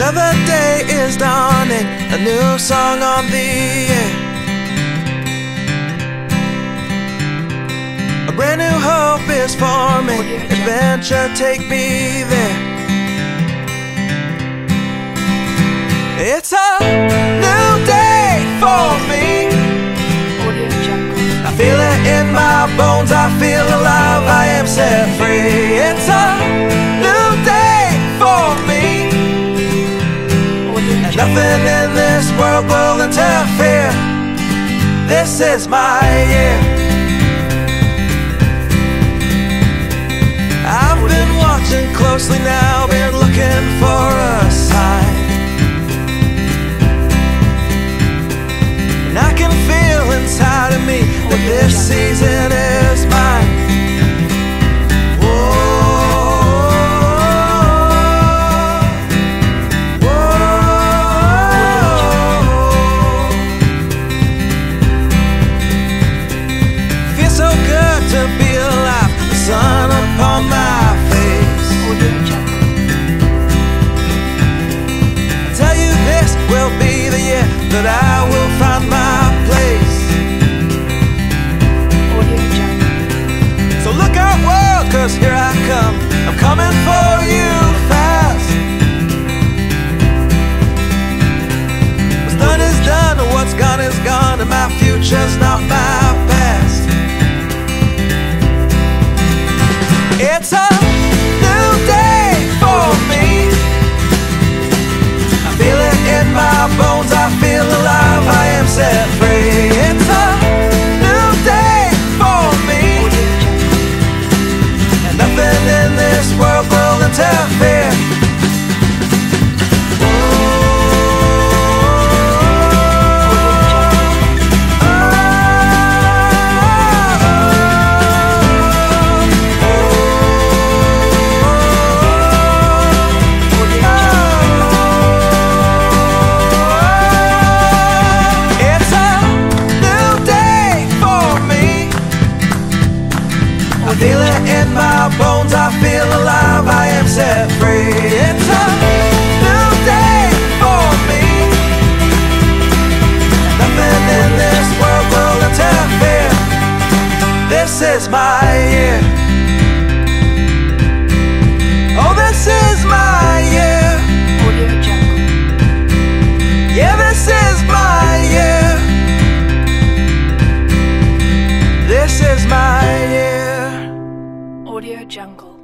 Another day is dawning, a new song on the air. A brand new hope is forming, adventure, take me there. It's a new day for me. I feel it in my bones, I feel alive, I am set free. It's a new day for me, and nothing in this world will interfere. This is my year. I've been watching closely now, been looking for a sign, and I can feel inside of me that this season is mine. Feels so good to be alive, the sun upon my face. I tell you, this will be the year that I will find my place. So look out, world, 'cause here I come, I'm coming for you fast. What's done is done, what's gone is gone, and my future's not my past. It's a new day for me. I feel it in my bones, I feel alive, I am set free. It's a new day for me, and nothing in this world will interfere. I feel it in my bones, I feel alive, I am set free. It's a new day for me, nothing in this world will interfere. This is my year. Oh, this is my year. Yeah, this is my year. This is my year. Audio Jungle.